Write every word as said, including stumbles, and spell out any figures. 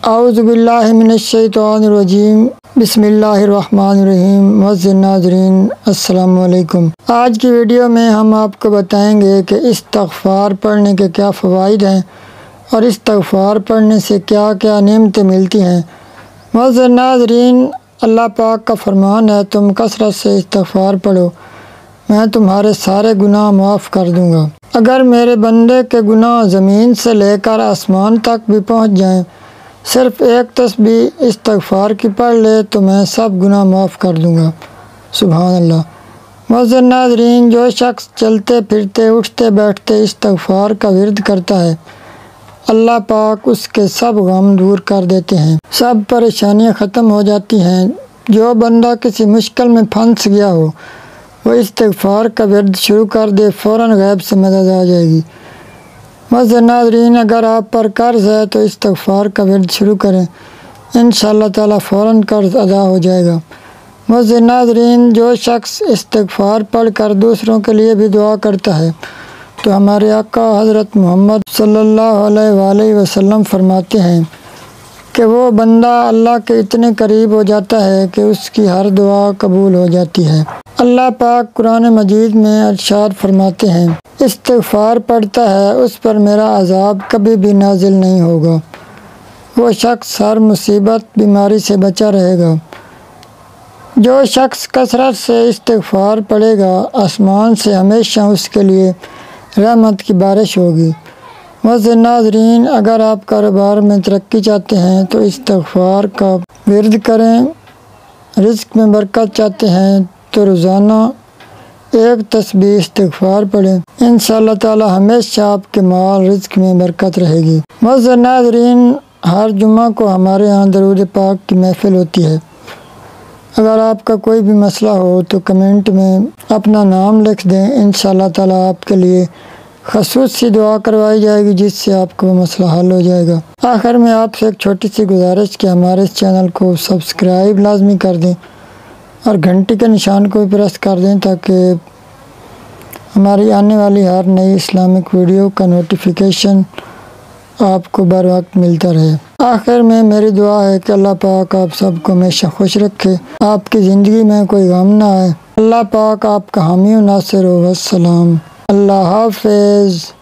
اعوذ باللہ من الشیطان الرجیم بسم اللہ الرحمن الرحیم۔ معزز ناظرین السلام علیکم۔ آج کی ویڈیو میں ہم آپ کو بتائیں گے کہ استغفار پڑھنے کے کیا فوائد ہیں اور استغفار پڑھنے سے کیا کیا نعمتیں ملتی ہیں۔ معزز ناظرین، اللہ پاک کا فرمان ہے تم کثرت سے استغفار پڑھو، میں تمہارے سارے گناہ معاف کر دوں گا۔ اگر میرے بندے کے گناہ زمین سے لے کر آسمان تک بھی پہنچ جائیں، صرف ایک تسبیح استغفار کی پڑھ لے تو میں سب گناہ معاف کر دوں گا۔ سبحان اللہ۔ معزز ناظرین، جو شخص چلتے پھرتے اٹھتے بیٹھتے استغفار کا ورد کرتا ہے، اللہ پاک اس کے سب غم دور کر دیتے ہیں، سب پریشانیاں ختم ہو جاتی ہیں۔ جو بندہ کسی مشکل میں پھنس گیا ہو، وہ استغفار کا ورد شروع کر دے، فوراً غیب سے مدد آ جائے گی۔ معزز ناظرین، اگر آپ پر قرض ہے تو استغفار کا ورد شروع کریں، انشاءاللہ تعالیٰ فوراً قرض ادا ہو جائے گا۔ معزز ناظرین، جو شخص استغفار پڑھ کر دوسروں کے لیے بھی دعا کرتا ہے تو ہمارے آقا حضرت محمد صلی اللہ علیہ وآلہ وسلم فرماتے ہیں کہ وہ بندہ اللہ کے اتنے قریب ہو جاتا ہے کہ اس کی ہر دعا قبول ہو جاتی ہے۔ اللہ پاک قرآن مجید میں ارشاد فرماتے ہیں، استغفار پڑھتا ہے اس پر میرا عذاب کبھی بھی نازل نہیں ہوگا، وہ شخص ہر مصیبت بیماری سے بچا رہے گا۔ جو شخص کثرت سے استغفار پڑھے گا، آسمان سے ہمیشہ اس کے لیے رحمت کی بارش ہوگی۔ معزز ناظرین، اگر آپ کاروبار میں ترقی چاہتے ہیں تو استغفار کا ورد کریں، رزق میں برکت چاہتے ہیں تو روزانہ ایک تسبیح استغفار پڑھیں، انشاءاللہ تعالی ہمیشہ آپ کے مال رزق میں برکت رہے گی۔ معزز ناظرین، ہر جمعہ کو ہمارے ہاں درود پاک کی محفل ہوتی ہے۔ اگر آپ کا کوئی بھی مسئلہ ہو تو کمنٹ میں اپنا نام لکھ دیں، انشاءاللہ تعالی آپ کے لیے خصوصی دعا کروائی جائے گی جس سے آپ کا مسئلہ حل ہو جائے گا۔ آخر میں آپ سے ایک چھوٹی سی گزارش کہ ہمارے اس چینل کو سبسکرائب لازمی کر دیں اور گھنٹی کے نشان کو بھی پریس کر دیں تاکہ ہماری آنے والی ہر نئی اسلامک ویڈیو کا نوٹیفیکیشن آپ کو بر وقت ملتا رہے۔ آخر میں میری دعا ہے کہ اللہ پاک آپ سب کو ہمیشہ خوش رکھے، آپ کی زندگی میں کوئی غم نہ آئے۔ اللہ پاک آپ کا حامی و ناصر ہو۔ والسلام۔ اللہ حافظ۔